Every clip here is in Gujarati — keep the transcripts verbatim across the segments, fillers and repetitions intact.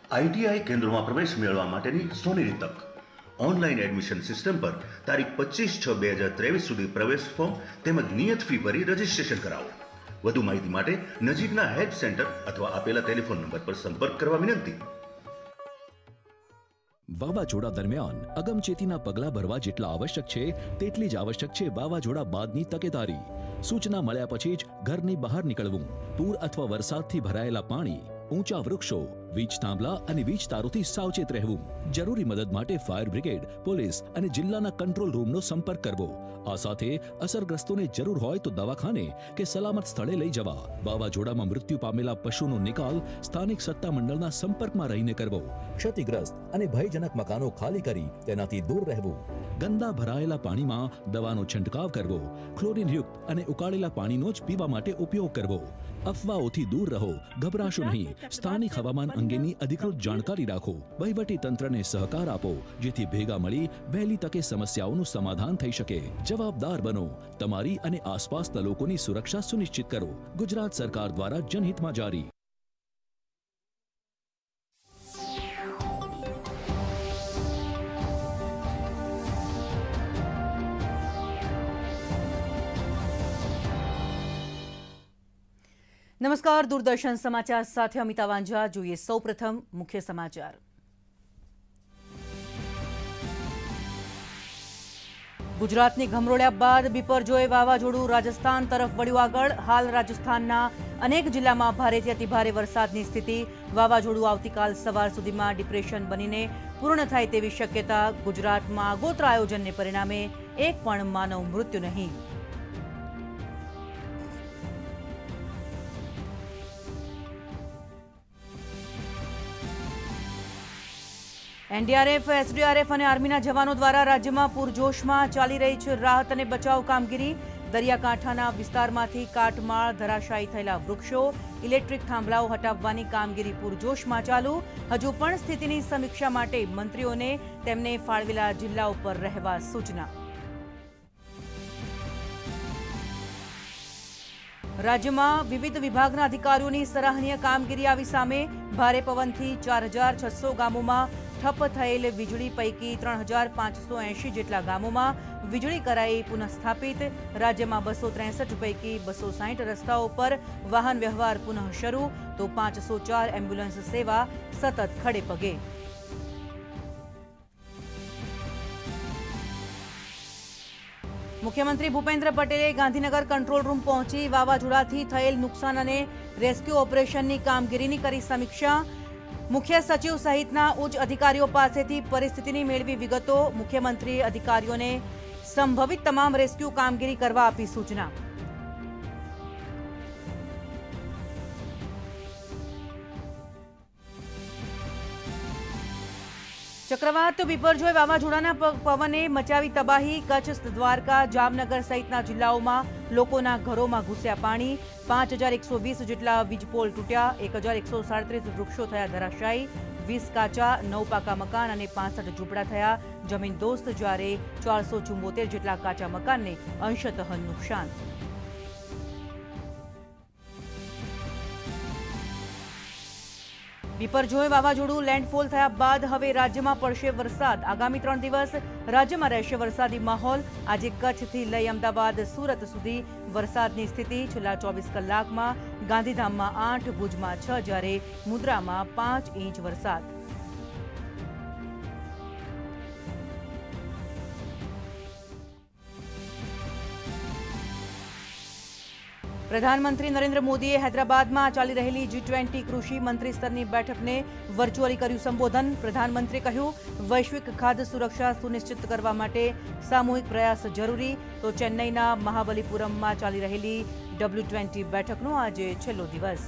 आईटीआई केन्द्रों में प्रवेश मेळवा माटेनी सोनेरी तक। ऑनलाइन एडमिशन सिस्टम पर तारीख पच्चीस छ बे हजार तेवीस सुधी प्रवेश फॉर्म तेमज नियत फी भरी रजिस्ट्रेशन कराવો। વધુ માહિતી માટે નજીકના હેલ્પ સેન્ટર અથવા આપેલા ટેલિફોન નંબર પર સંપર્ક કરવા વિનંતી। વાવાઝોડા દરમિયાન અગમચેતીના પગલાં ભરવા જેટલા આવશ્યક છે તેટલી જ આવશ્યક છે વાવાઝોડા બાદની તકેદારી। સૂચના મળ્યા પછી જ ઘરની બહાર નીકળવું। પૂર અથવા વરસાદથી ભરાયેલા પાણી, ઊંચા વૃક્ષો, વીજ થાંભલા અને વીજ તારોથી સાવચેત રહેવું। જરૂરી મદદ માટે ફાયર બ્રિગેડ, પોલીસ અને જિલ્લાના કંટ્રોલ રૂમનો સંપર્ક કરવો। આ સાથે અસરગ્રસ્તોને જરૂર હોય તો દવાખાને કે સલામત સ્થળે લઈ જવા। વાવાઝોડામાં મૃત્યુ પામેલા પશુનો નિકાલ સ્થાનિક સત્તામંડળના સંપર્કમાં રહીને કરવો। ક્ષતિગ્રસ્ત અને ભયજનક મકાનો ખાલી કરી તેનાથી દૂર રહેવું। ગંદા ભરાયેલા પાણીમાં દવાનો છંટકાવ કરવો। ક્લોરીનયુક્ત અને ઉકાળેલા પાણીનો જ પીવા માટે ઉપયોગ કરવો। અફવાઓથી દૂર રહો, ગભરાશો નહીં। સ્થાનિક હવામાન અંગેની અધિકૃત જાણકારી રાખો। વહીવટી તંત્રને સહકાર આપો જેથી ભેગા મળી વહેલી તકે સમસ્યાઓનું સમાધાન થઈ શકે। જવાબદાર બનો, તમારી અને આસપાસના લોકોની સુરક્ષા સુનિશ્ચિત કરો। ગુજરાત સરકાર દ્વારા જનહિતમાં જારી। नमस्कार, दूरदर्शन समाचार साथ अमिता वांझा। જોઈએ સૌપ્રથમ મુખ્ય સમાચાર। ગુજરાતની ગમરોળ્યા બાદ બિપરજોય વાવાઝોડું રાજસ્થાન તરફ વળ્યું આગળ। હાલ રાજસ્થાનના અનેક જિલ્લામાં ભારેથી અતિભારે વરસાદની સ્થિતિ। વાવાઝોડું આવતીકાલ સવાર સુધીમાં ડિપ્રેશન બનીને પૂર્ણ થાય તેવી શક્યતા। ગુજરાતમાં આગોતરા આયોજનને પરિણામે એક પણ માનવ મૃત્યુ નહીં। एनडीआरएफ, एसडीआरएफ और आर्मीना जवानों द्वारा राज्य में पूरजोश में चाली रही है राहत और बचाव कामगीरी। दरियाकांठाना विस्तारमांथी काटमाळ, धराशायी थयेला वृक्षो, इलेक्ट्रिक थांभलाओ हटाववानी कामगीरी पूरजोश में चालू। हजू पण स्थितिनी समीक्षा माटे मंत्रीओने तेमने फाळवेला जिल्लाओ पर रहेवा सूचना। राज्य में विविध विभागना अधिकारीओनी सराहनीय कामगीरी आवी सामे। भारे पवनथी चार हजार छसो गामों में ठप थयेल वीजળી पैकी त्रण हजार पांच सौ एशी जेटला गामों में वीजળી कराई पुनઃस्थापित। राज्य में बसो त्रेसठ पैकी बसो साठ रस्ताओं पर वाहन व्यवहार पुनः शुरू तो पांच सौ चार एम्ब्युलन्स सेवा सतत खड़े पगे। मुख्यमंत्री भूपेन्द्र पटेले गांधीनगर कंट्रोल रूम पहुंची वावाझोडाथी थयेल नुकसान अने रेस्क्यू ऑपरेशननी कामगीरीनी करी समीक्षा। मुख्य सचिव सहितना उच्च अधिकारीओ पासेथी परिस्थितिनी मेळवी विगतो। मुख्यमंत्री अधिकारीओने संभवित तमाम रेस्क्यू कामगीरी करवा आपी सूचना। चक्रवात बिपरजोय वावाझोडाना पवने मचावी तबाही। कच्छ, द्वारका, जामनगर सहितना जिल्लाओमां लोकोना घरोमां घुस्या पाणी। पांच हजार एक सौ वीस जेटला वीजपोल तूट्या। एक हजार एक सौ साड़ीस वृक्षो थया धराशायी। वीस काचा, नौ पाका मकान और पांसठ झूंपड़ा थया जमीनदोस्त, ज्यारे चार सौ चुंबोतेर जेटला काचा मकान ने अंशतः नुकसान। बिपरजोय वावाझोडું લેન્ડફોલ થયા બાદ હવે રાજ્યમાં પડશે વરસાદ। આગામી ત્રણ દિવસ રાજ્યમાં રહેશે વરસાદી માહોલ। આજે કચ્છથી લઈ અમદાવાદ, સુરત સુધી વરસાદની સ્થિતિ। છેલ્લા ચોવીસ કલાકમાં ગાંધીધામમાં આઠ, ભુજમાં છ જ્યારે મુન્દ્રામાં પાંચ ઇંચ વરસાદ। प्रधानमंत्री नरेन्द्र मोदीए हैदराबाद में चाली रहेली जी ट्वेंटी कृषि मंत्री स्तरनी बैठक ने वर्चुअली कर्यु संबोधन। प्रधानमंत्री कह्यु वैश्विक खाद्य सुरक्षा सुनिश्चित करवा माटे सामूहिक प्रयास जरूरी। तो चेन्नईना महाबलीपुरम में चाली रहेली डब्ल्यू ट्वेंटी बैठकनो आज छेल्लो दिवस।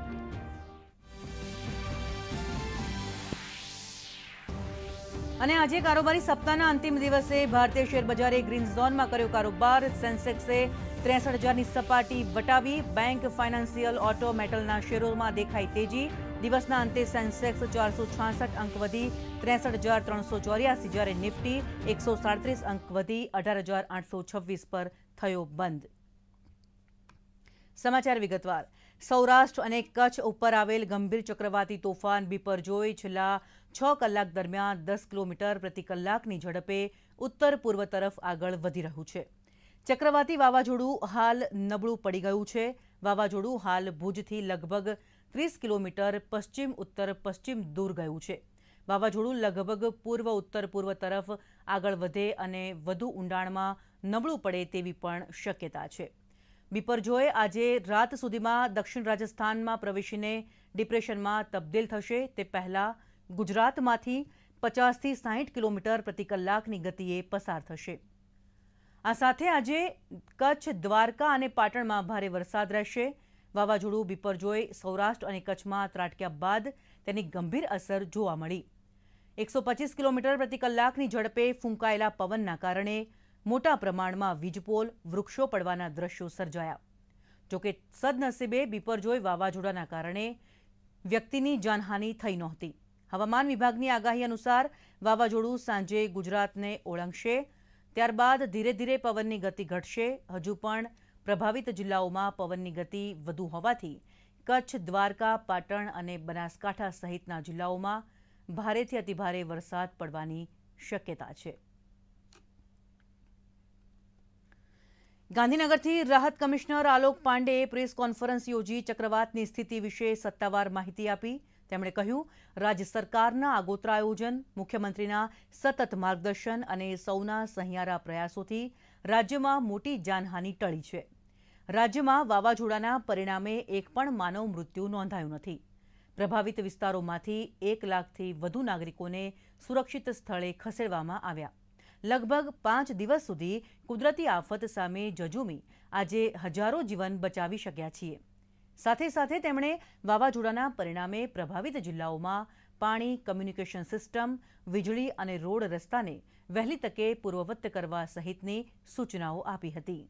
અને આજે કારોબારી સપ્તાહના અંતિમ દિવસે ભારતીય શેર બજારે ગ્રીન ઝોનમાં કર્યો કારોબાર। સેન્સેક્સે ત્રેસઠ હજારની સપાટી વટાવી। બેંક, ફાઇનાન્સિયલ, ઓટો, મેટલના શેરોમાં દેખાઈ તેજી। દિવસના અંતે સેન્સેક્સ ચાર સો છાસઠ અંક વધી ત્રેસઠ હજાર ત્રણસો ચોર્યાસી જ્યારે નિફ્ટી એકસો સાડત્રીસ અંક વધી અઢાર હજાર આઠસો છવ્વીસ પર થયો બંધ। સમાચાર વિગતવાર। સૌરાષ્ટ્ર અને કચ્છ ઉપર આવેલ ગંભીર ચક્રવાતી તોફાન બિપરજોય છેલ્લા છ કલાક દરમિયાન દસ કિલોમીટર પ્રતિ કલાકની ઝડપે ઉત્તર પૂર્વ તરફ આગળ વધી રહ્યું છે. ચક્રવાતી વાવાઝોડું હાલ નબળું પડી ગયું છે. વાવાઝોડું હાલ ભુજથી લગભગ ત્રીસ કિલોમીટર પશ્ચિમ ઉત્તર પશ્ચિમ દૂર ગયું છે. વાવાઝોડું લગભગ પૂર્વ ઉત્તર પૂર્વ તરફ આગળ વધે અને વધુ ઊંડાણમાં નબળું પડે તેવી પણ શક્યતા છે. બિપરજોય આજે રાત સુધીમાં દક્ષિણ રાજસ્થાનમાં પ્રવેશીને ડિપ્રેશનમાં તબદીલ થશે. તે પહેલા ગુજરાતમાંથી પચાસથી સાહીઠ કિલોમીટર પ્રતિ કલાકની ગતિએ પસાર થશે. આ સાથે આજે કચ્છ, દ્વારકા અને પાટણમાં ભારે વરસાદ રહેશે. વાવાઝોડું બિપરજોય સૌરાષ્ટ્ર અને કચ્છમાં ત્રાટક્યા બાદ તેની ગંભીર અસર જોવા મળી. એકસો પચીસ કિલોમીટર પ્રતિ કલાકની ઝડપે ફૂંકાયેલા પવનના કારણે મોટા પ્રમાણમાં વીજપોલ, વૃક્ષો પડવાના દ્રશ્યો સર્જાયા. જોકે સદનસીબે બિપરજોય વાવાઝોડાના કારણે વ્યક્તિની જાનહાનિ થઈ નહોતી. હવામાન વિભાગની આગાહી અનુસાર વાવાઝોડું સાંજે ગુજરાતને ઓળંગશે. ત્યારબાદ ધીરે ધીરે પવનની ગતિ ઘટશે. હજુ પણ પ્રભાવિત જિલ્લાઓમાં પવનની ગતિ વધુ હોવાથી કચ્છ, દ્વારકા, પાટણ અને બનાસકાંઠા સહિતના જિલ્લાઓમાં ભારેથી અતિભારે વરસાદ પડવાની શક્યતા છે. ગાંધીનગરથી રાહત કમિશનર આલોક પાંડેએ પ્રેસ કોન્ફરન્સ યોજી ચક્રવાતની સ્થિતિ વિશે સત્તાવાર માહિતી આપી. તેમણે કહ્યું, રાજ્ય સરકારના આગોતરા આયોજન, મુખ્યમંત્રીના સતત માર્ગદર્શન અને સૌના સહિયારા પ્રયાસોથી રાજ્યમાં મોટી જાનહાનિ ટળી છે. રાજ્યમાં વાવાઝોડાના પરિણામે એક પણ માનવ મૃત્યુ નોંધાયું નથી. પ્રભાવિત વિસ્તારોમાંથી એક લાખથી વધુ નાગરિકોને સુરક્ષિત સ્થળે ખસેડવામાં આવ્યા. લગભગ પાંચ દિવસ સુધી કુદરતી આફત સામે ઝઝૂમી આજે હજારો જીવન બચાવી શક્યા છીએ. સાથે સાથે તેમણે વાવાઝોડાના પરિણામે પ્રભાવિત જિલ્લાઓમાં પાણી, કમ્યુનિકેશન સિસ્ટમ, વીજળી અને રોડ રસ્તાને વહેલી તકે પૂર્વવત કરવા સહિતની સૂચનાઓ આપી હતી.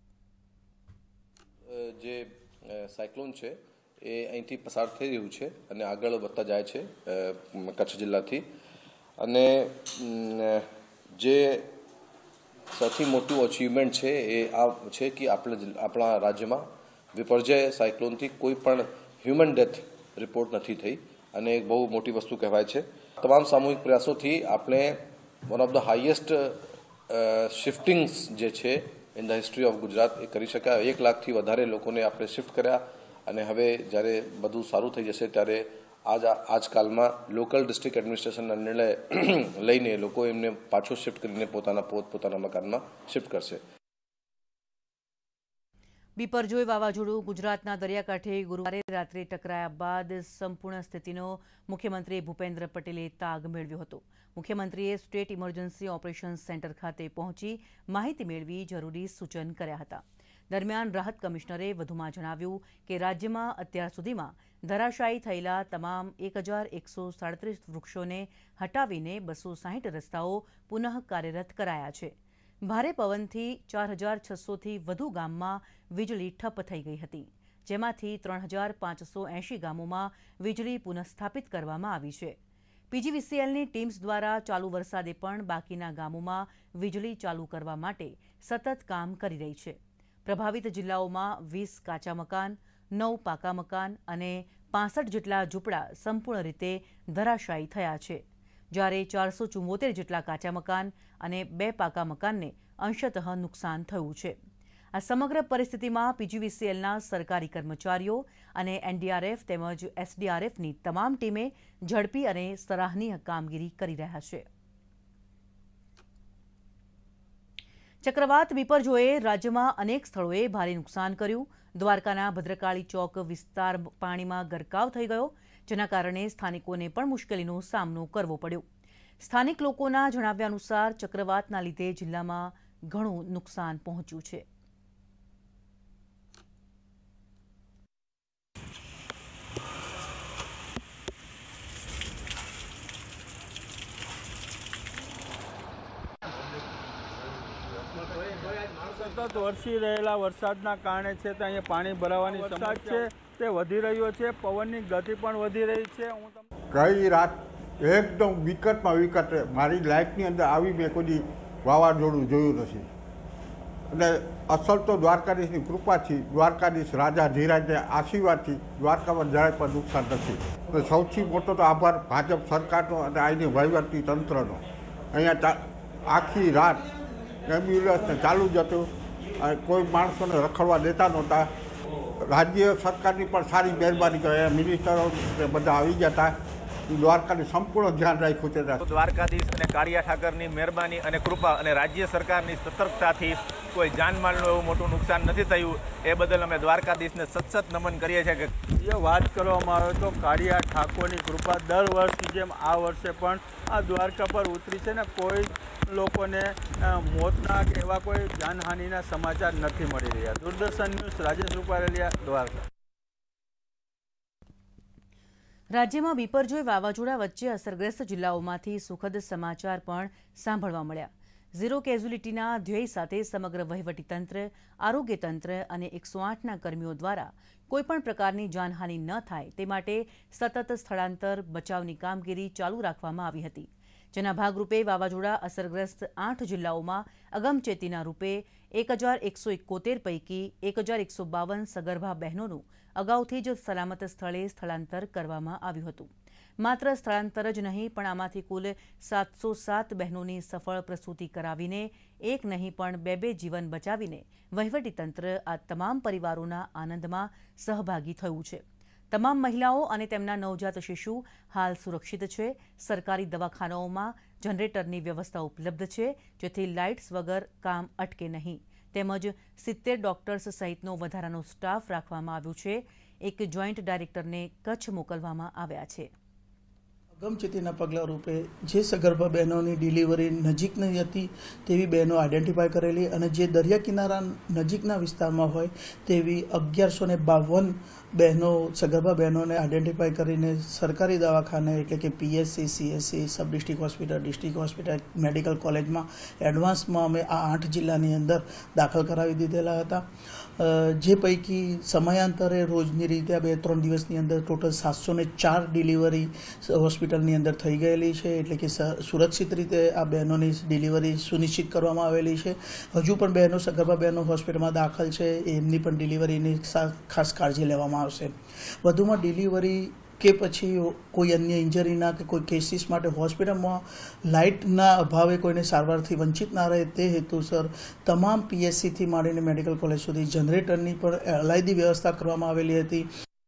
જે સાયક્લોન છે એ અહીંથી પસાર થઈ રહ્યું છે અને આગળ વધતા જાય છે કચ્છ જિલ્લાથી. અને જે સૌથી મોટું અચીવમેન્ટ છે એ આ છે કે આપણે આપણા રાજ્યમાં વિપર્જય સાયક્લોનથી કોઈ પણ હ્યુમન ડેથ રિપોર્ટ નથી થઈ અને એક બહુ મોટી વસ્તુ કહેવાય છે. તમામ સામૂહિક પ્રયાસોથી આપણે one of the highest shiftings જે છે in the history of Gujarat એ કરી શકાય. એક લાખથી વધારે લોકોને આપણે શિફ્ટ કર્યા અને હવે જ્યારે બધું સારું થઈ જશે ત્યારે આજ આજકાલમાં લોકલ ડિસ્ટ્રિક્ટ એડમિનિસ્ટ્રેશનના નિર્ણય લઈને લોકો એમને પાછો શિફ્ટ કરીને પોતાના પોતપોતાના મકાનમાં શિફ્ટ કરશે. બિપરજોય વાવાઝોડું ગુજરાતના દરિયાકાંઠે ગુરુવારે રાત્રે ટકરાયા બાદ સંપૂર્ણ સ્થિતિનો મુખ્યમંત્રી ભૂપેન્દ્ર પટેલે તાગ મેળવ્યો હતો. મુખ્યમંત્રીએ સ્ટેટ ઇમરજન્સી ઓપરેશન સેન્ટર ખાતે પહોંચી માહિતી મેળવી જરૂરી સૂચન કર્યા હતા. દરમિયાન રાહત કમિશનરે વધુમાં જણાવ્યું કે રાજ્યમાં અત્યાર સુધીમાં ધરાશાયી થયેલા તમામ એક હજાર એકસો સાડત્રીસ વૃક્ષોને હટાવીને બસો સાહીઠ રસ્તાઓ પુનઃ કાર્યરત કરાયા છે. ભારે પવનથી ચાર હજાર છસોથી વધુ ગામમાં વીજળી ઠપ થઈ ગઈ હતી, જેમાંથી ત્રણ હજાર પાંચસો એંશી ગામોમાં વીજળી પુનઃસ્થાપિત કરવામાં આવી છે. પીજીવીસીએલની ટીમ્સ દ્વારા ચાલુ વરસાદે પણ બાકીના ગામોમાં વીજળી ચાલુ કરવા માટે સતત કામ કરી રહી છે. પ્રભાવિત જિલ્લાઓમાં વીસ કાચા મકાન, નવ પાકા મકાન અને પાસઠ જેટલા ઝૂંપડા સંપૂર્ણ રીતે ધરાશાયી થયા છે, જ્યારે ચારસો ચુમ્મોતેર જેટલા કાચા મકાન અને બે પાકા મકાનને અંશતઃ નુકસાન થયું છે. આ સમગ્ર પરિસ્થિતિમાં પીજીવીસીએલના સરકારી કર્મચારીઓ અને એનડીઆરએફ તેમજ એસડીઆરએફની તમામ ટીમે ઝડપી અને સરાહનીય કામગીરી કરી રહ્યા છે. ચક્રવાત બિપરજોયે રાજ્યમાં અનેક સ્થળોએ ભારે નુકસાન કર્યું. દ્વારકાના ભદ્રકાળી ચોક વિસ્તાર પાણીમાં ગરકાવ થઈ ગયો, જેના કારણે સ્થાનિકોને પણ મુશ્કેલીનો સામનો કરવો પડ્યો. સ્થાનિક લોકોના જણાવ્યા અનુસાર ચક્રવાતના લીધે જિલ્લામાં ઘણું નુકસાન પહોંચ્યું છે. સતત વરસી રહેલા વરસાદના કારણે છે તે અહીંયા પાણી ભરાવાની વરસાદ છે તે વધી રહ્યો છે. પવનની ગતિ પણ વધી રહી છે. હું ગઈ રાત એકદમ વિકટમાં વિકટ મારી લાઈફની અંદર આવી મેં કોઈ વાવાઝોડું જોયું નથી. અને અસલ તો દ્વારકાધીશની કૃપાથી, દ્વારકાધીશ રાજા ધીરાજને આશીર્વાદથી દ્વારકામાં જરાય પણ નુકસાન નથી. અને સૌથી મોટો તો આભાર ભાજપ સરકારનો અને અહીંની વહીવટી તંત્રનો. અહીંયા આખી રાત એમ્બ્યુલન્સને ચાલુ જ હતું, કોઈ માણસોને રખડવા દેતા નહોતા. રાજ્ય સરકારની પણ સારી મહેરબાની કરે, મિનિસ્ટરો બધા આવી ગયા હતા. દ્વારકાની સંપૂર્ણ ધ્યાન રાખ્યું છે. દ્વારકાધીશ અને કાળિયા ઠાકરની મહેરબાની અને કૃપા અને રાજ્ય સરકારની સતર્કતાથી કોઈ જાનમાલનું એવું મોટું નુકસાન નથી થયું. એ બદલ અમે દ્વારકાધીશને સતત નમન કરીએ છીએ. કે એ વાત કરવામાં આવે તો કાળિયા ઠાકોરની કૃપા દર વર્ષની જેમ આ વર્ષે પણ આ દ્વારકા પર ઉતરી છે ને કોઈ લોકોને મોતના કે એવા કોઈ જાનહાનિના સમાચાર નથી મળી રહ્યા. દૂરદર્શન ન્યૂઝ, રાજેશ રૂપારેલિયા, દ્વારકા. રાજ્યમાં બિપરજોય વાવાઝોડા વચ્ચે અસરગ્રસ્ત જિલ્લાઓમાંથી સુખદ સમાચાર પણ સાંભળવા મળ્યા. ઝીરો કેઝ્યુલિટીના ધ્યેય સાથે સમગ્ર વહીવટીતંત્ર, આરોગ્યતંત્ર અને એકસો આઠના કર્મીઓ દ્વારા કોઈપણ પ્રકારની જાનહાનિ ન થાય તે માટે સતત સ્થળાંતર, બચાવની કામગીરી ચાલુ રાખવામાં આવી હતી. જેના ભાગરૂપે વાવાઝોડા અસરગ્રસ્ત આઠ જિલ્લાઓમાં અગમચેતીના રૂપે એક હજાર એકસો એકોતેર પૈકી એક હજાર એકસો બાવન સગર્ભા બહેનોનું અગાઉથી જ સલામત સ્થળે સ્થળાંતર કરવામાં આવ્યું હતું. માત્ર સ્થળાંતર જ નહીં પણ આમાંથી કુલ સાતસો સાત બહેનોની સફળ પ્રસૂતિ કરાવીને એક નહીં પણ બે બે જીવન બચાવીને વહીવટીતંત્ર આ તમામ પરિવારોના આનંદમાં સહભાગી થયું છે. તમામ મહિલાઓ અને તેમના નવજાત શિશુ હાલ સુરક્ષિત છે. સરકારી દવાખાનાઓમાં જનરેટરની વ્યવસ્થા ઉપલબ્ધ છે, જેથી લાઇટ્સ વગર કામ અટકે નહીં. તેમજ સિત્તેર ડોક્ટર્સ સહિતનો વધારાનો સ્ટાફ રાખવામાં આવ્યો છે. એક જોઈન્ટ ડાયરેક્ટરને કચ્છ મોકલવામાં આવ્યા છે. અગમચેતીના પગલાં રૂપે જે સગર્ભા બહેનોની ડિલિવરી નજીકની હતી તેવી બહેનો આઈડેન્ટિફાય કરેલી અને જે દરિયા કિનારા નજીકના વિસ્તારમાં હોય તેવી અગિયારસો ને બાવન બહેનો સગર્ભા બહેનોને આઈડેન્ટિફાય કરીને સરકારી દવાખાને એટલે કે PSC, CSC, sub district hospital, district hospital, medical કોલેજમાં એડવાન્સમાં અમે આ આઠ જિલ્લાની અંદર દાખલ કરાવી દીધેલા હતા. જે પૈકી સમયાંતરે રોજની રીતે બે ત્રણ દિવસની અંદર ટોટલ સાતસો ને ચાર ડિલિવરી હોસ્પિટલની અંદર થઈ ગયેલી છે. એટલે કે સુરક્ષિત રીતે આ બહેનોની ડિલિવરી સુનિશ્ચિત કરવામાં આવેલી છે. હજુ પણ બહેનો સગર્ભા બહેનો હોસ્પિટલમાં દાખલ છે, એમની પણ ડિલિવરીની ખાસ કાળજી લેવામાં આવશે. વધુમાં ડિલિવરી કે પછી કોઈ અન્ય ઇન્જરીના કે કોઈ કેસીસ માટે હોસ્પિટલમાં લાઇટના અભાવે કોઈને સારવારથી વંચિત ના રહે તે હેતુસર તમામ પીએસસીથી માંડીને મેડિકલ કોલેજ સુધી જનરેટરની પણ અલાયદી વ્યવસ્થા કરવામાં આવેલી હતી.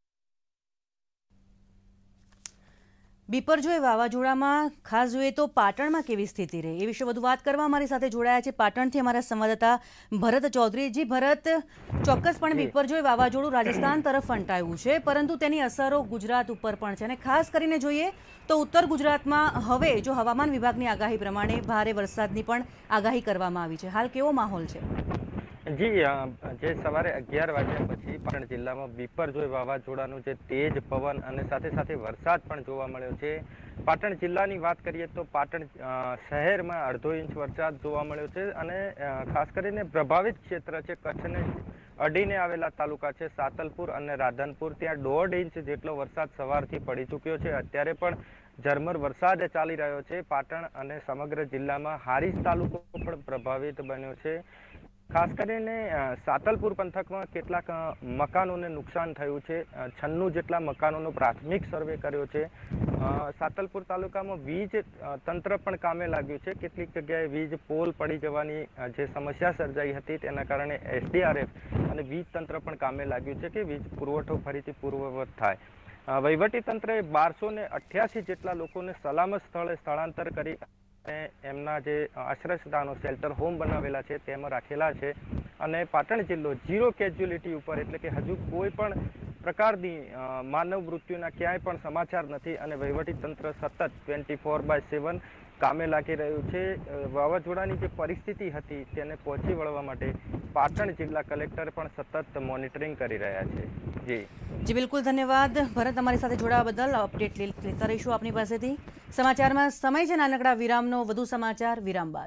બિપરજોય વાવાઝોડામાં ખાસ જોઈએ તો પાટણમાં કેવી સ્થિતિ રહી એ વિશે વધુ વાત કરવા અમારી સાથે જોડાયા છે પાટણથી અમારા સંવાદદાતા ભરત ચૌધરી. જી ભરત, ચોક્કસપણે બિપરજોય વાવાઝોડું રાજસ્થાન તરફ ફંટાયું છે, પરંતુ તેની અસરો ગુજરાત ઉપર પણ છે અને ખાસ કરીને જોઈએ તો ઉત્તર ગુજરાતમાં હવે જો હવામાન વિભાગની આગાહી પ્રમાણે ભારે વરસાદની પણ આગાહી કરવામાં આવી છે. હાલ કેવો માહોલ છે? જી, જે સવારે અગિયાર વાગ્યા પછી પાટણ જિલ્લામાં બિપરજોય વાવાઝોડાનું જે તેજ પવન અને સાથે સાથે વરસાદ પણ જોવા મળ્યો છે. પાટણ જિલ્લાની વાત કરીએ તો પાટણ શહેરમાં અડધો ઇંચ વરસાદ જોવા મળ્યો છે અને ખાસ કરીને પ્રભાવિત ક્ષેત્ર છે કચ્છને અડીને આવેલા તાલુકા છે સાતલપુર અને રાધનપુર, ત્યાં દોઢ ઇંચ જેટલો વરસાદ સવારથી પડી ચૂક્યો છે. અત્યારે પણ ઝરમર વરસાદ ચાલી રહ્યો છે. પાટણ અને સમગ્ર જિલ્લામાં હારીજ તાલુકો પણ પ્રભાવિત બન્યો છે. ખાસ કરીને સાતલપુર પંથકમાં કેટલાક મકાનોને નુકસાન થયું છે. છન્નું જેટલા મકાનોનો પ્રાથમિક સર્વે કર્યો છે. સાતલપુર તાલુકામાં વીજ તંત્ર પણ કામે લાગ્યું છે. કેટલીક જગ્યાએ વીજ પોલ પડી જવાની જે સમસ્યા સર્જાઈ હતી તેના કારણે એસડીઆરએફ અને વીજ તંત્ર પણ કામે લાગ્યું છે કે વીજ પુરવઠો ફરીથી પૂર્વવત થાય. વહીવટી તંત્રએ બારસો ને અઠ્યાસી જેટલા લોકોને સલામત સ્થળે સ્થળાંતર કરી એમના જે આશ્રય સ્થાનો શેલ્ટર હોમ બનાવેલા છે તેમાં રાખેલા છે. અને પાટણ જિલ્લો ઝીરો કેઝ્યુલિટી ઉપર એટલે કે હજુ કોઈ પણ પ્રકારની માનવ મૃત્યુના ક્યાંય પણ સમાચાર નથી અને વહીવટી તંત્ર સતત ટ્વેન્ટી ફોર બાય સેવન કામે લાગી રહ્યું છે. વાવાઝોડાની જે પરિસ્થિતિ હતી તેને પહોંચી વળવા માટે પાટણ જિલ્લા કલેક્ટર પણ સતત મોનિટરિંગ કરી રહ્યા છે. જી જી બિલકુલ, ધન્યવાદ ભરત, અમારી સાથે જોડાવા બદલ. અપડેટ લેતા રહીશું આપની પાસેથી. સમાચારમાં સમય છે નાનકડા વિરામનો. વધુ સમાચાર વિરામ બાદ.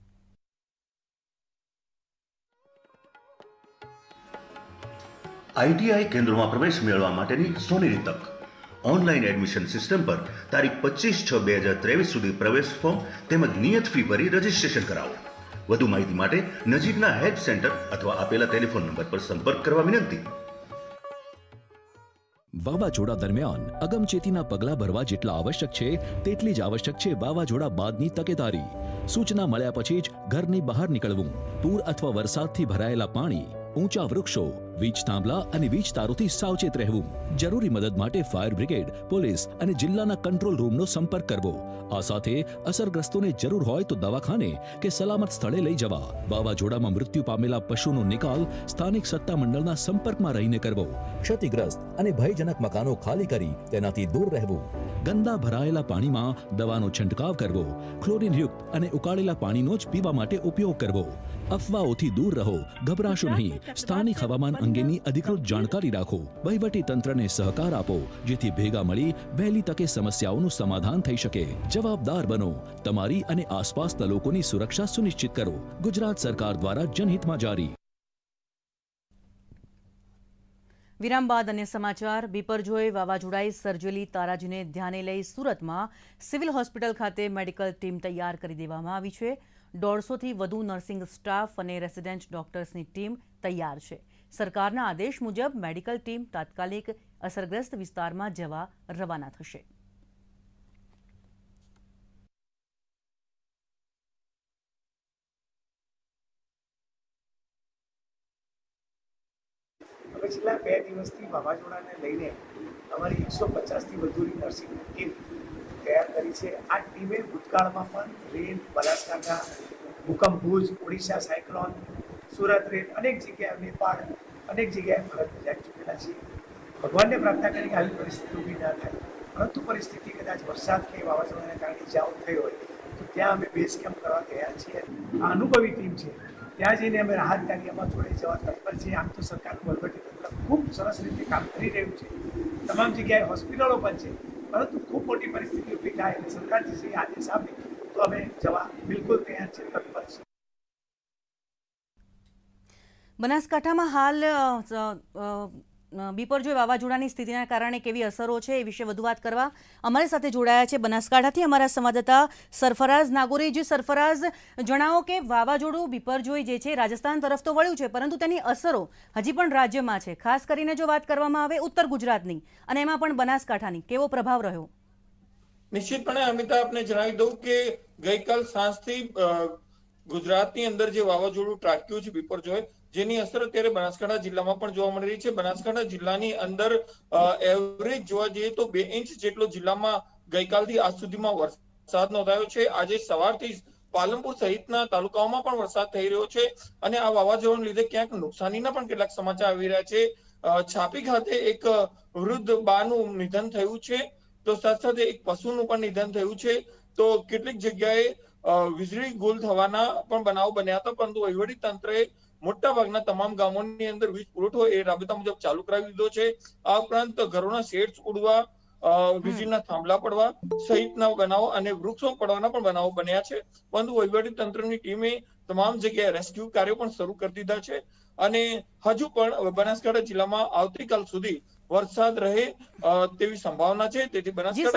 આઈટીઆઈ કેન્દ્રોમાં પ્રવેશ મેળવવા માટેની સોનેરી તક. ઓનલાઈન એડમિશન સિસ્ટમ પર તારીખ પચીસ છ બે હજાર ત્રેવીસ સુધી પ્રવેશ ફોર્મ તેમજ નિયત ફી ભરી રજીસ્ટ્રેશન કરાવો. વધુ માહિતી માટે નજીકના હેલ્પ સેન્ટર અથવા આપેલા ટેલિફોન નંબર પર સંપર્ક કરવા વિનંતી. વાવાઝોડા દરમિયાન અગમચેતીના પગલાં ભરવા જેટલા આવશ્યક છે તેટલી જ આવશ્યક છે વાવાઝોડા બાદની તકેદારી. સૂચના મળ્યા પછી જ ઘરની બહાર નીકળવું. પૂર અથવા વરસાદથી ભરાયેલા પાણી, ઊંચા વૃક્ષો, વીજ થાંભલા અને વીજ તારોથી સાવચેત રહેવું. જરૂરી મદદ માટે ફાયર બ્રિગેડ, પોલીસ અને જિલ્લાના કંટ્રોલ રૂમનો સંપર્ક કરવો. આ સાથે અસરગ્રસ્તોને જરૂર હોય તો દવાખાને કે સલામત સ્થળે લઈ જવા. વાવાઝોડામાં મૃત્યુ પામેલા પશુનો નિકાલ સ્થાનિક સત્તામંડળના સંપર્કમાં રહીને કરવો. ક્ષતિગ્રસ્ત અને ભયજનક મકાનો ખાલી કરી તેનાથી દૂર રહેવું. ગંદા ભરાયેલા પાણીમાં દવાનો છંટકાવ કરવો. ક્લોરીનયુક્ત અને ઉકાળેલા પાણીનો જ પીવા માટે ઉપયોગ કરવો. અફવાઓથી દૂર રહો, ગભરાશો નહીં. સ્થાનિક હવામાન અંગેની અધિકૃત જાણકારી રાખો. વહીવટી તંત્રને સહકાર આપો જેથી ભેગા મળી વહેલી તકે સમસ્યાઓનું સમાધાન થઈ શકે. જવાબદાર બનો. તમારી અને આસપાસના લોકોની સુરક્ષા સુનિશ્ચિત કરો. ગુજરાત સરકાર દ્વારા જનહિતમાં જારી. વિરામ બાદ અન્ય સમાચાર. બિપરજોય વાવાઝોડાએ સર્જેલી તારાજીને ધ્યાને લઈ સુરતમાં સિવિલ હોસ્પિટલ ખાતે મેડિકલ ટીમ તૈયાર કરી દેવામાં આવી છે. દોઢસોથી વધુ નર્સિંગ સ્ટાફ અને રેસિડેન્ટ ડોક્ટર્સની ટીમ તૈયાર છે. સરકારના આદેશ મુજબ મેડિકલ ટીમ તાત્કાલિક અસરગ્રસ્ત વિસ્તારમાં જવા રવાના થશે. અમે છેલ્લા બે દિવસથી વાવાઝોડાને લઈને અમારી એકસો પચાસથી વધુની નર્સિંગ ટીમ તૈયાર કરી છે. આ ટીમે ભૂતકાળમાં પણ રેન, બનાસકાંઠા, ભૂકંપ, ભુજ, ઓડિશા સાયક્લોન, સુરત રેન, અનેક જગ્યાએ નેપાળ, અનેક જગ્યાએ ફરજ બજાવી ચૂકેલા છીએ. ભગવાનને પ્રાર્થના કરી કે આવી પરિસ્થિતિ ઊભી ના થાય, પરંતુ પરિસ્થિતિ કદાચ વરસાદ કે વાવાઝોડાને કારણે ઇજાઓ થઈ હોય તો ત્યાં અમે બેઝ કેમ્પ કરવા તૈયાર છીએ. આ અનુભવી ટીમ છે. ત્યાં જઈને અમે રાહત કાર્યમાં જોડે જવા તત્પર છીએ. આમ તો સરકારનું વહીવટીતંત્ર ખૂબ સરસ રીતે કામ કરી રહ્યું છે. તમામ જગ્યાએ હોસ્પિટલો પણ છે, પરંતુ ખૂબ મોટી પરિસ્થિતિ ઊભી થાય અને સરકારશ્રીએ આદેશ આપે તો અમે જવા બિલકુલ તૈયાર છે, તત્પર છે. બનાસકાંઠામાં હાલ બિપરજોય વાવાઝોડાની સ્થિતિના કારણે કેવી અસરો છે એ વિશે વધુ વાત કરવા અમારી સાથે જોડાયા છે બનાસકાંઠાથી અમારા સંવાદદાતા સરફરાઝ નાગોરી. જે સરફરાઝ, જણાવો કે વાવાઝોડું બિપરજોય જે છે રાજસ્થાન તરફ તો વળ્યું છે, પરંતુ તેની અસરો હજી પણ રાજ્યમાં છે. ખાસ કરીને જો વાત કરવામાં આવે ઉત્તર ગુજરાતની અને એમાં પણ બનાસકાંઠાની, કેવો પ્રભાવ રહ્યો? નિશ્ચિતપણે અમિતા, આપને જણાવી દઉં કે ગઈકાલ સાંજથી ગુજરાતની અંદર જે વાવાઝોડું ત્રાટક્યું છે બિપરજોય, જેની અસર અત્યારે બનાસકાંઠા જિલ્લામાં પણ જોવા મળી રહી છે. બનાસકાંઠા જિલ્લાની અંદર એવરેજ જોવા જઈએ તો બે ઇંચ જેટલો જિલ્લામાં ગઈકાલથી આજ સુધીમાં વરસાદ નોંધાયો છે. આજે સવારથી પાલનપુર સહિતના તાલુકાઓમાં પણ વરસાદ થઈ રહ્યો છે અને આ વાવાઝોડાને લીધે ક્યાંક નુકસાનીના પણ કેટલાક સમાચાર આવી રહ્યા છે. છાપી ખાતે એક વૃદ્ધ બાનું નિધન થયું છે, તો સાથે સાથે એક પશુનું પણ નિધન થયું છે. તો કેટલીક જગ્યાએ વીજળી ગુલ થવાના પણ બનાવ બન્યા હતા, પરંતુ વહીવટી તંત્રએ મોટા ભાગના તમામ ગામોની અંદર વીજ પુરવઠો એ રાબેતા મુજબ ચાલુ કરાવી દીધો છે. આ ઉપરાંત ઘરોના શેડ્સ ઉડવા, વીજળીના થાંભલા પડવા સહિતના બનાવો અને વૃક્ષો પડવાના પણ બનાવો બન્યા છે. પરંતુ વહીવટી તંત્રની ટીમે તમામ જગ્યાએ રેસ્ક્યુ કાર્યો પણ શરૂ કરી દીધા છે અને હજુ પણ બનાસકાંઠા જિલ્લામાં આવતીકાલ સુધી વરસાદ રહે તેવી સંભાવના છે. તેથી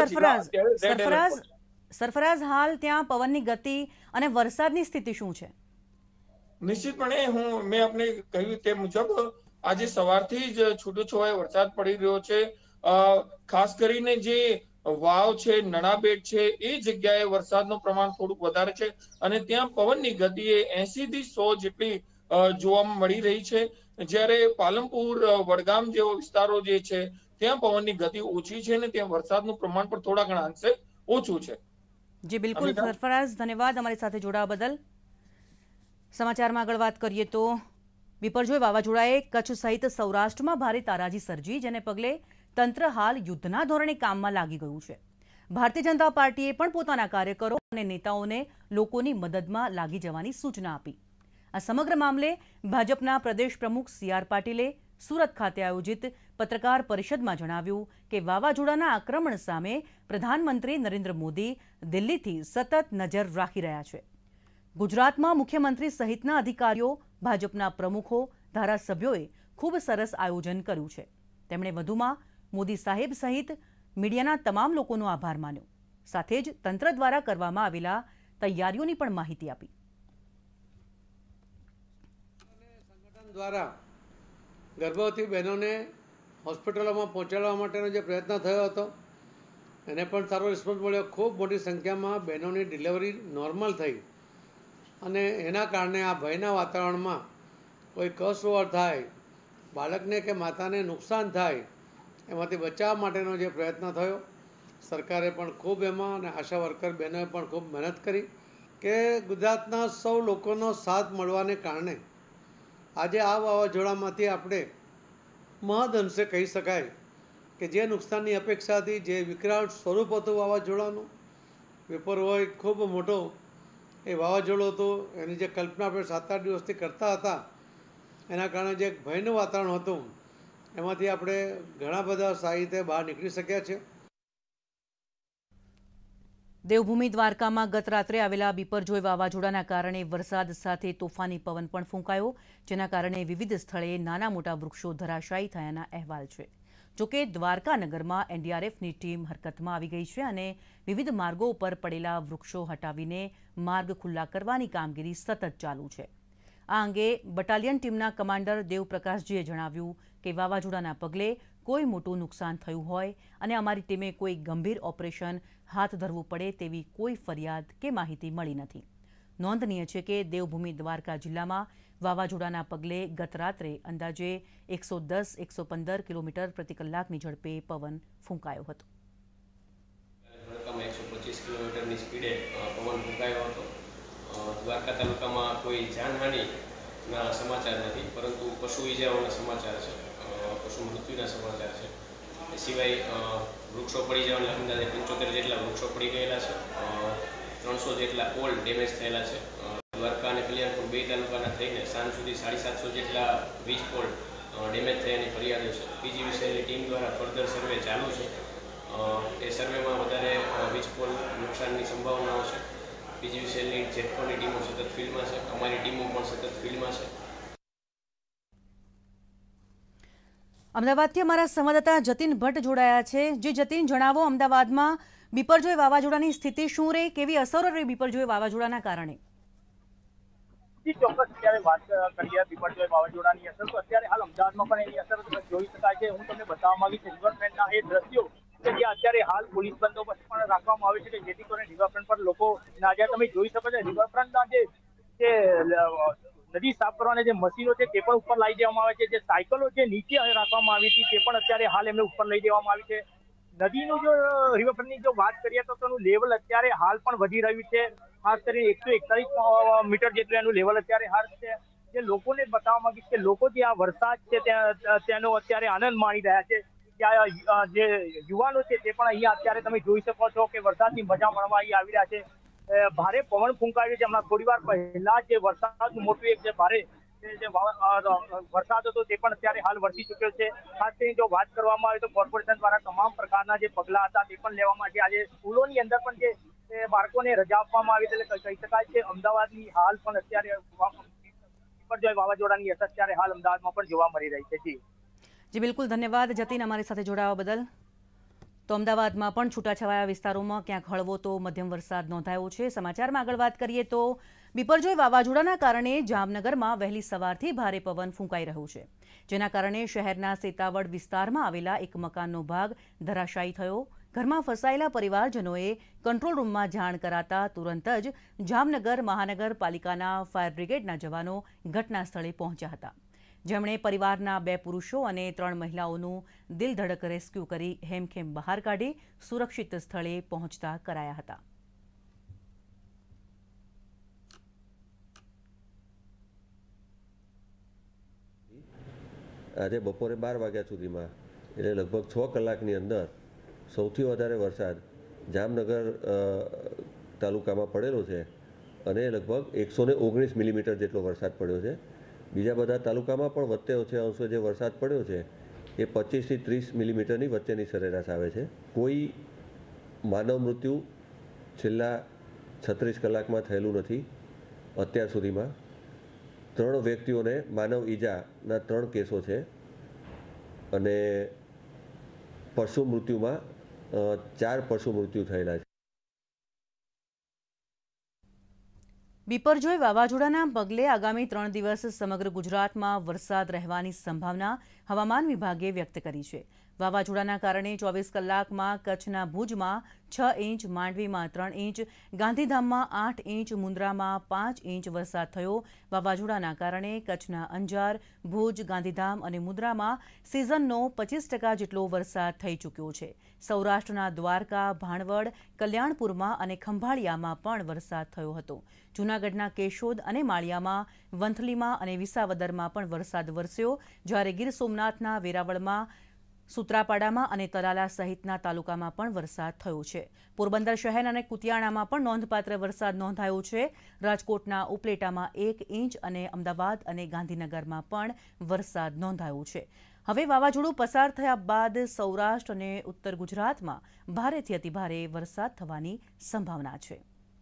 બનાસકાંઠા સરફરાઝ, હાલ ત્યાં પવનની ગતિ અને વરસાદની સ્થિતિ શું છે? નિશ્ચિતપણે હું મેં આપને કહ્યું તે મુજબ આજે સવારથી જ છૂટોછવાયો વરસાદ પડી રહ્યો છે. ખાસ કરીને જે વાવ છે, નણાબેટ છે, એ જગ્યાએ વરસાદનું પ્રમાણ થોડુંક વધારે છે અને ત્યાં પવનની ગતિ એ એસી થી સો જેટલી જોવા મળી રહી છે. જ્યારે પાલનપુર, વડગામ જેવો વિસ્તારો જે છે ત્યાં પવનની ગતિ ઓછી છે અને ત્યાં વરસાદનું પ્રમાણ પણ થોડા ઘણા અંશે ઓછું છે. જી બિલકુલ સરફરાઝ, ધન્યવાદ અમારી સાથે જોડાવા બદલ. સમાચારમાં આગળ વાત કરીએ તો બિપરજોય વાવાઝોડાએ કચ્છ સહિત સૌરાષ્ટ્રમાં ભારે તારાજી સર્જી, જેને પગલે તંત્ર હાલ યુદ્ધના ધોરણે કામમાં લાગી ગયું છે. ભારતીય જનતા પાર્ટીએ પણ પોતાના કાર્યકરો અને નેતાઓને લોકોની મદદમાં લાગી જવાની સૂચના આપી. આ સમગ્ર મામલે ભાજપના પ્રદેશ પ્રમુખ સી આર પાટીલે સુરત ખાતે આયોજિત પત્રકાર પરિષદમાં જણાવ્યું કે વાવાઝોડાના આક્રમણ સામે પ્રધાનમંત્રી નરેન્દ્ર મોદી દિલ્હીથી સતત નજર રાખી રહ્યા છે. ગુજરાતમાં મુખ્યમંત્રી સહિતના અધિકારીઓ, ભાજપના પ્રમુખો, ધારાસભ્યોએ ખૂબ સરસ આયોજન કર્યું છે. તેમણે વધુમાં મોદી સાહેબ સહિત મીડિયાના તમામ લોકોનો આભાર માન્યો. સાથે જ તંત્ર દ્વારા કરવામાં આવેલા તૈયારીઓની પણ માહિતી આપી. દ્વારા ગર્ભવતી બહેનોને હોસ્પિટલોમાં પહોંચાડવા માટેનો જે પ્રયત્ન થયો હતો એને પણ સારો રિસ્પોન્સ મળ્યો. ખૂબ મોટી સંખ્યામાં બહેનોની ડિલિવરી નોર્મલ થઈ અને એના કારણે આ ભયના વાતાવરણમાં કોઈ કસોવર થાય, બાળકને કે માતાને નુકસાન થાય એમાંથી બચાવવા માટેનો જે પ્રયત્ન થયો, સરકારે પણ ખૂબ એમાં અને આશા વર્કર બહેનોએ પણ ખૂબ મહેનત કરી કે ગુજરાતના સૌ લોકોનો સાથ મળવાને કારણે આજે આ વાવાઝોડામાંથી આપણે મહદઅંશે કહી શકાય કે જે નુકસાનની અપેક્ષા હતી, જે વિકરાળ સ્વરૂપ હતું વાવાઝોડાનું, પેપર હોય ખૂબ મોટો એ વાવાઝોડું હતું, એની જે કલ્પના આપણે સાત આઠ દિવસથી કરતા હતા એના કારણે જે ભયનું વાતાવરણ હતું એમાંથી આપણે ઘણા બધા સારી રીતે બહાર નીકળી શક્યા છે. દેવભૂમિ દ્વારકામાં ગત રાત્રે આવેલા બિપરજોય વાવાઝોડાના કારણે વરસાદ સાથે તોફાની પવન પણ ફૂંકાયો, જેના કારણે વિવિધ સ્થળે નાના મોટા વૃક્ષો ધરાશાયી થયાના અહેવાલ છે. જોકે દ્વારકા નગરમાં એનડીઆરએફની ટીમ હરકતમાં આવી ગઈ છે અને વિવિધ માર્ગો ઉપર પડેલા વૃક્ષો હટાવીને માર્ગ ખુલ્લા કરવાની કામગીરી સતત ચાલુ છે. આ અંગે બટાલિયન ટીમના કમાન્ડર દેવપ્રકાશજીએ જણાવ્યું કે વાવાઝોડાના પગલે કોઈ મોટું નુકસાન થયું હોય અને અમારી ટીમે કોઈ ગંભીર ઓપરેશન હાથ ધરવું પડે તેવી કોઈ ફરિયાદ કે માહિતી મળી નથી. નોંધનીય છે કે દેવભૂમિ દ્વારકા જિલ્લામાં વાવાઝોડાના પગલે ગત રાત્રે અંદાજે એકસો દસ એકસો પંદર કિલોમીટર પ્રતિ કલાકની ઝડપે પવન ફૂંકાયો હતો. એકસો પચીસ કિલોમીટરની સ્પીડે પવન ફૂંકાયો હતો. દ્વારકા તાલુકામાં કોઈ જાનહાનિના સમાચાર નથી, પરંતુ પશુ ઈજાઓના સમાચાર છે, પશુ મૃત્યુના સમાચાર છે. એ સિવાય વૃક્ષો પડી જવાના અંદાજે પંચોતેર જેટલા વૃક્ષો પડી ગયેલા છે, ત્રણસો જેટલા પોલ ડેમેજ થયેલા છે. દ્વારકા અને કલ્યાણપુર બે તાલુકાના થઈને સાંજ સુધી સાડી સાતસો જેટલા વીજ પોલ ડેમેજ થયાની ફરિયાદો છે. પીજીવીસીએલની ટીમ દ્વારા ફર્ધર સર્વે ચાલુ છે. એ સર્વેમાં વધારે વીજ પોલ નુકસાનની સંભાવનાઓ છે. પીજીવીસીએલની જેટકોની ટીમો સતત ફિલ્ડમાં છે, અમારી ટીમો પણ સતત ફિલ્ડમાં છે. અમદાવાદથી અમારા સંવાદદાતા જતીન ભટ્ટ જોડાયા છે. જે જતીન, જણાવો, અમદાવાદમાં બિપરજોય વાવાઝોડાની સ્થિતિ શું રહી, કેવી અસરો રહી બિપરજોય વાવાઝોડાના કારણે? ચોક્કસ અત્યારે વાત કરીએ બિપરજોય વાવાઝોડાની અસર, તો અત્યારે હાલ અમદાવાદમાં પણ એની અસર જોઈ શકાય છે. હું તમને બતાવવા માંગીશ રિવરફ્રન્ટના એ દ્રશ્યો કે જ્યાં અત્યારે હાલ પોલીસ બંદોબસ્ત પણ રાખવામાં આવે છે કે જેથી કરીને રિવરફ્રન્ટ પર લોકો ના જાય. તમે જોઈ શકો છો રિવરફ્રન્ટના જે નદી સાફ કરવાના જે મશીનો છે તે પણ ઉપર લાવી દેવામાં આવે છે. જે સાયકલો જે નીચે રાખવામાં આવી હતી તે પણ અત્યારે હાલ એમને ઉપર લઈ દેવામાં આવી છે. નદીનું જો રિવરફ્રન્ટની જો વાત કરીએ તો તેનું લેવલ અત્યારે હાલ પણ વધી રહ્યું છે. ખાસ કરીને એકસો એકતાલીસ મીટર જેટલું એનું લેવલ અત્યારે હાલ છે. જે લોકોને બતાવવા માંગીશ કે લોકો જે આ વરસાદ છે ત્યાં તેનો અત્યારે આનંદ માણી રહ્યા છે. ત્યાં જે યુવાનો છે તે પણ અહીંયા અત્યારે તમે જોઈ શકો છો કે વરસાદની મજા માણવા અહીં આવી રહ્યા છે. ભારે પવન ફૂંકાયો છે. હમણાં થોડી વાર પહેલા જે વરસાદનું મોટું એક જે ભારે જે વરસાદ હતો તે પણ અત્યારે હાલ વરસી ચુક્યો છે. ખાસ કરીને જો વાત કરવામાં આવે તો કોર્પોરેશન દ્વારા તમામ પ્રકારના જે પગલા હતા તે પણ લેવામાં આવ્યા. આજે સ્કૂલોની અંદર પણ જે બાળકોને રજા આપવામાં આવી એટલે કહી શકાય છે અમદાવાદની હાલ પણ અત્યારે બિપરજોય વાવાઝોડાની અસર અત્યારે હાલ અમદાવાદમાં પણ જોવા મળી રહી છે. જી જી બિલકુલ, ધન્યવાદ જતીન અમારી સાથે જોડાવા બદલ. તો અમદાવાદમાં પણ છૂટાછવાયા વિસ્તારોમાં ક્યાંક હળવો તો મધ્યમ વરસાદ નોંધાયો છે. સમાચારમાં આગળ વાત કરીએ તો બિપરજોય વાવાઝોડાના કારણે જામનગરમાં વહેલી સવારથી ભારે પવન ફૂંકાઈ રહ્યું છે, જેના કારણે શહેરના સેતાવડ વિસ્તારમાં આવેલા એક મકાનનો ભાગ ધરાશાયી થયો. ઘરમાં ફસાયેલા પરિવારજનોએ કંટ્રોલ રૂમમાં જાણ કરાતા તુરંત જ જામનગર મહાનગરપાલિકાના ફાયર બ્રિગેડના જવાનો ઘટના સ્થળે પહોંચ્યા હતા, જેમણે પરિવારના બે પુરુષો અને ત્રણ મહિલાઓનું દિલધડક રેસ્ક્યુ કરી હેમખેમ બહાર કાઢી સુરક્ષિત સ્થળે પહોંચતા કરાયા હતા. આજે બપોરે બાર વાગ્યા સુધીમાં એટલે લગભગ છ કલાકની અંદર સૌથી વધારે વરસાદ જામનગર તાલુકામાં પડેલો છે અને લગભગ એકસો ને ઓગણીસ મિલીમીટર જેટલો વરસાદ પડ્યો છે. બીજા બધા તાલુકામાં પણ વચ્ચે ઓછે અંશે જે વરસાદ પડ્યો છે એ પચીસથી ત્રીસ મિલીમીટરની વચ્ચેની સરેરાશ આવે છે. કોઈ માનવ મૃત્યુ છેલ્લા છત્રીસ કલાકમાં થયેલું નથી. અત્યાર સુધીમાં ત્રણ વ્યક્તિઓને માનવ ઈજાના ત્રણ કેસો છે અને પશુ મૃત્યુમાં ચાર પશુ મૃત્યુ થયેલા છે. બિપરજોય વાવાઝોડાના પગલે આગામી ત્રણ દિવસ સમગ્ર ગુજરાતમાં વરસાદ રહેવાની સંભાવના હવામાન વિભાગે વ્યક્ત કરી છે. વાવાઝોડાના કારણે ચોવીસ કલાકમાં કચ્છના ભુજમાં છ ઇંચ, માંડવીમાં ત્રણ ઇંચ, ગાંધીધામમાં આઠ ઇંચ, મુન્દ્રામાં પાંચ ઇંચ વરસાદ થયો. વાવાઝોડાના કારણે કચ્છના અંજાર, ભુજ, ગાંધીધામ અને મુન્દ્રામાં સિઝનનો પચીસ ટકા જેટલો વરસાદ થઈ ચૂક્યો છે. સૌરાષ્ટ્રના દ્વારકા, ભાણવડ, કલ્યાણપુરમાં અને ખંભાળિયામાં પણ વરસાદ થયો હતો. જૂનાગઢના કેશોદ અને માળિયામાં, વંથલીમાં અને વિસાવદરમાં પણ વરસાદ વરસ્યો, જ્યારે ગીર સોમનાથના વેરાવળમાં, સુત્રાપાડામાં અને તલાલા સહિતના તાલુકામાં પણ વરસાદ થયો છે. પોરબંદર શહેર અને કુતિયાણામાં પણ નોંધપાત્ર વરસાદ નોંધાયો છે. રાજકોટના ઉપલેટામાં એક ઇંચ અને અમદાવાદ અને ગાંધીનગરમાં પણ વરસાદ નોંધાયો છે. હવે વાવાઝોડું પસાર થયા બાદ સૌરાષ્ટ્ર અને ઉત્તર ગુજરાતમાં ભારેથી અતિભારે વરસાદ થવાની સંભાવના છે.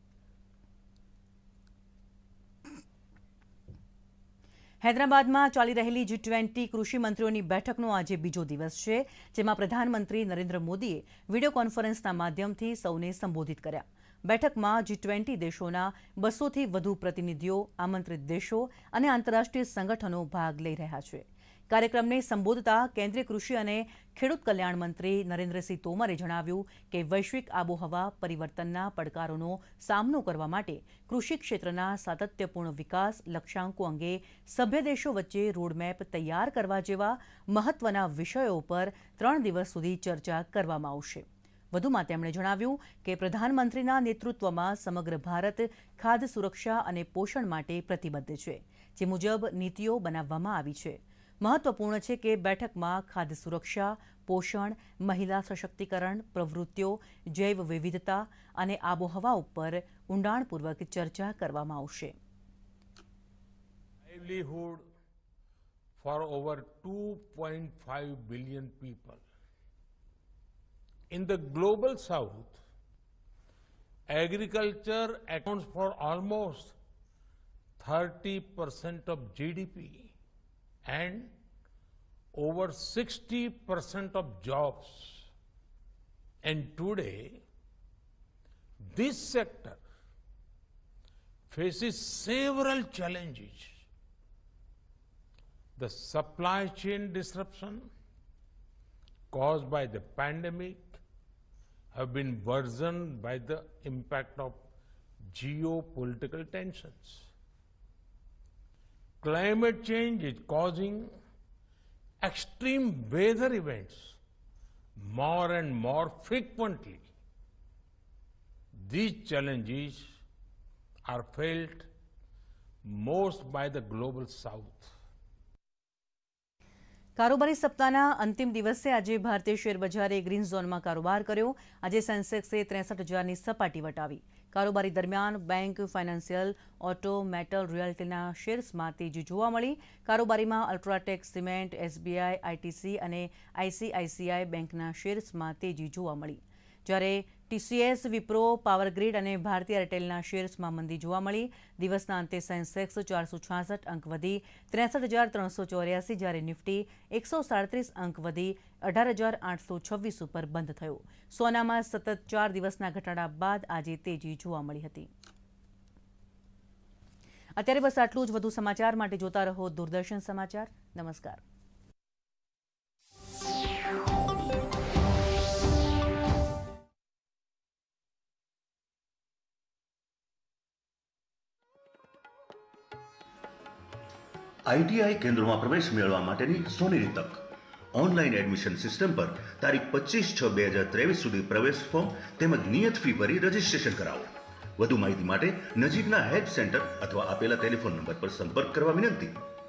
હૈદરાબાદમાં ચાલી રહેલી જી ટ્વેન્ટી કૃષિ મંત્રીઓની બેઠકનો આજે બીજો દિવસ છે, જેમાં પ્રધાનમંત્રી નરેન્દ્ર મોદીએ વિડીયો કોન્ફરન્સના માધ્યમથી સૌને સંબોધિત કર્યા. બેઠકમાં જી ટ્વેન્ટી દેશોના બસોથી વધુ પ્રતિનિધિઓ, આમંત્રિત દેશો અને આંતરરાષ્ટ્રીય સંગઠનો ભાગ લઈ રહ્યા છે. કાર્યક્રમને સંબોધતા કેન્દ્રીય કૃષિ અને ખેડૂત કલ્યાણ મંત્રી નરેન્દ્રસિંહ તોમરે જણાવ્યું કે વૈશ્વિક આબોહવા પરિવર્તનના પડકારોનો સામનો કરવા માટે કૃષિ ક્ષેત્રના સાતત્યપૂર્ણ વિકાસ લક્ષ્યાંકો અંગે સભ્ય દેશો વચ્ચે રોડમેપ તૈયાર કરવા જેવા મહત્વના વિષયો પર ત્રણ દિવસ સુધી ચર્ચા કરવામાં આવશે. વધુમાં તેમણે જણાવ્યું કે પ્રધાનમંત્રીના નેતૃત્વમાં સમગ્ર ભારત ખાદ્ય સુરક્ષા અને પોષણ માટે પ્રતિબદ્ધ છે, જે મુજબ નીતિઓ બનાવવામાં આવી છે. મહત્વપૂર્ણ છે કે બેઠકમાં ખાદ્ય સુરક્ષા, પોષણ, મહિલા સશક્તિકરણ, પ્રવૃત્તિઓ, જૈવ વિવિધતા અને આબોહવા ઉપર ઊંડાણપૂર્વક ચર્ચા કરવામાં આવશે. Livelihood for over two point five billion people. In the global south, agriculture accounts for almost thirty percent of G D P and over sixty percent of jobs. And today, this sector faces several challenges. The supply chain disruption caused by the pandemic have been worsened by the impact of geopolitical tensions. Climate change is causing extreme weather events more and more frequently. These challenges are felt most by the global south. કારોબારી સપ્તાહના અંતિમ દિવસે આજે ભારતીય શેર બજારે ગ્રીન ઝોનમાં કારોબાર કર્યો. આજે સેન્સેક્સે ત્રેસઠ હજારની સપાટી વટાવી. કારોબારી દરમિયાન બેંક, ફાઇનાન્શિયલ, ઓટો, મેટલ, રોયલ્ટીના શેર્સમાં તેજી જોવા મળી. કારોબારીમાં અલ્ટ્રાટેક સિમેન્ટ, એસબીઆઈ, આઈટીસી અને આઈસીઆઈસીઆઈ બેંકના શેર્સમાં તેજી જોવા મળી, જ્યારે ટીસીએસ, વિપ્રો, પાવરગ્રીડ અને ભારતીય એરટેલના શેર્સમાં મંદી જોવા મળી. દિવસના અંતે સેન્સેક્સ ચારસો છાસઠ અંક વધી ત્રેસઠ હજાર ત્રણસો ચોર્યાસી, જ્યારે નિફ્ટી એકસો સાડત્રીસ અંક વધી અઢાર હજાર આઠસો છવ્વીસ ઉપર બંધ થયો. સોનામાં સતત ચાર દિવસના ઘટાડા બાદ આજે તેજી જોવા મળી હતી. અત્યારે બસ આટલું જ. વધુ સમાચાર માટે જોતા રહો દૂરદર્શન સમાચાર. નમસ્કાર. આઈટીઆઈ કેન્દ્રોમાં પ્રવેશ મેળવવા માટેની સોનેરી તક. ઓનલાઈન એડમિશન સિસ્ટમ પર તારીખ પચીસ છ બે હજાર ત્રેવીસ સુધી પ્રવેશ ફોર્મ તેમજ નિયત ફી ભરી રજીસ્ટ્રેશન કરાવો. વધુ માહિતી માટે નજીકના હેલ્પ સેન્ટર અથવા આપેલા ટેલિફોન નંબર પર સંપર્ક કરવા વિનંતી.